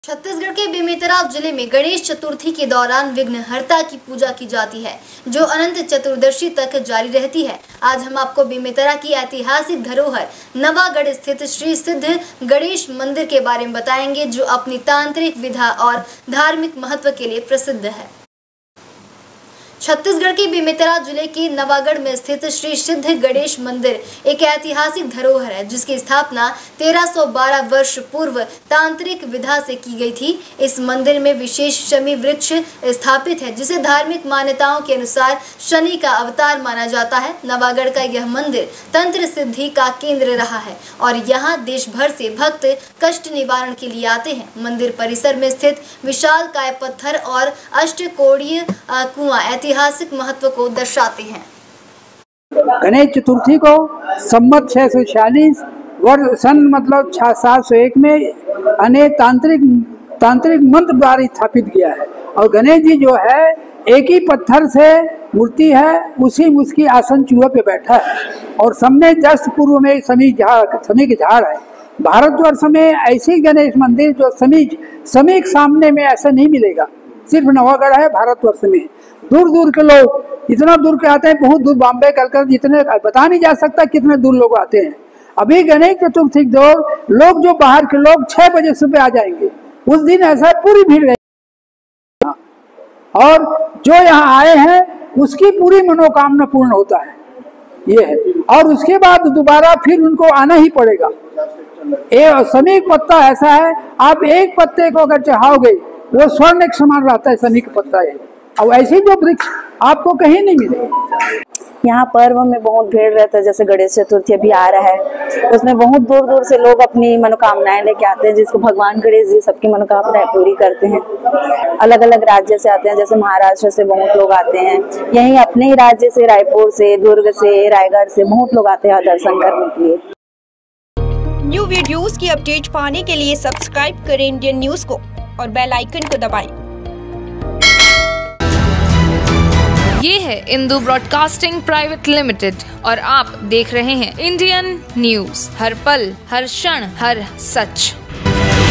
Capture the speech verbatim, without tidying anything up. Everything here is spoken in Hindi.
छत्तीसगढ़ के बेमेतरा जिले में गणेश चतुर्थी के दौरान विघ्नहर्ता की पूजा की जाती है, जो अनंत चतुर्दशी तक जारी रहती है। आज हम आपको बेमेतरा की ऐतिहासिक धरोहर नवागढ़ स्थित श्री सिद्ध गणेश मंदिर के बारे में बताएंगे, जो अपनी तांत्रिक विधा और धार्मिक महत्व के लिए प्रसिद्ध है। छत्तीसगढ़ के बेमेतरा जिले के नवागढ़ में स्थित श्री सिद्ध गणेश मंदिर एक ऐतिहासिक धरोहर है, जिसकी स्थापना तेरह सौ बारह वर्ष पूर्व तांत्रिक विधा से की गई थी। इस मंदिर में विशेष शमी वृक्ष स्थापित है, जिसे धार्मिक मान्यताओं के अनुसार शनि का अवतार माना जाता है। नवागढ़ का यह मंदिर तंत्र सिद्धि का केंद्र रहा है और यहाँ देश भर से भक्त कष्ट निवारण के लिए आते हैं। मंदिर परिसर में स्थित विशाल काय पत्थर और अष्टकोणीय कुआं ऐतिहासिक महत्व को दर्शाते हैं। गणेश चतुर्थी को संमत छह सौ छियालीस वर्ष सन मतलब सात सौ एक में अनेक तांत्रिक तांत्रिक मंत्र द्वारा स्थापित किया है। और गणेश जी जो है एक ही पत्थर से मूर्ति है, उसी उसकी आसन चूहे पे बैठा है और सामने जस्ट पूर्व में समी झाड़ समी के झाड़ है। भारतवर्ष में ऐसी गणेश मंदिर जो समी समी के सामने में ऐसा नहीं मिलेगा, सिर्फ नवागढ़ है भारतवर्ष में। दूर दूर के लोग इतना दूर के आते हैं, बहुत दूर बॉम्बे कलकत्ता जितने बता नहीं जा सकता कितने दूर लोग आते हैं। अभी गणेश चतुर्थी दो लोग जो बाहर के लोग छह बजे सुबह आ जाएंगे, उस दिन ऐसा पूरी भीड़ रहेगी और जो यहाँ आए हैं उसकी पूरी मनोकामना पूर्ण होता है, ये है। और उसके बाद दोबारा फिर उनको आना ही पड़ेगा। ये समीक पत्ता ऐसा है, आप एक पत्ते को अगर चढ़ाओगे वो स्वर्ण के समान रहता है, समीक पत्ता है। और ऐसे जो वृक्ष आपको कहीं नहीं मिलेगा। यहाँ पर्व में बहुत भीड़ रहता है, जैसे गणेश चतुर्थी अभी आ रहा है, उसमें बहुत दूर दूर से लोग अपनी मनोकामनाएं लेके आते हैं, जिसको भगवान गणेश जी सबकी मनोकामनाएं पूरी करते हैं। अलग अलग राज्य से आते हैं, जैसे महाराष्ट्र से बहुत लोग आते हैं, यहीं अपने ही राज्य से रायपुर से, दुर्ग से, रायगढ़ से बहुत लोग आते हैं दर्शन करने के लिए। न्यू वीडियोस की अपडेट पाने के लिए सब्सक्राइब करें इंडियन न्यूज को और बेल आइकन को दबाएं। ये है इंदू ब्रॉडकास्टिंग प्राइवेट लिमिटेड और आप देख रहे हैं इंडियन न्यूज, हर पल, हर क्षण, हर सच।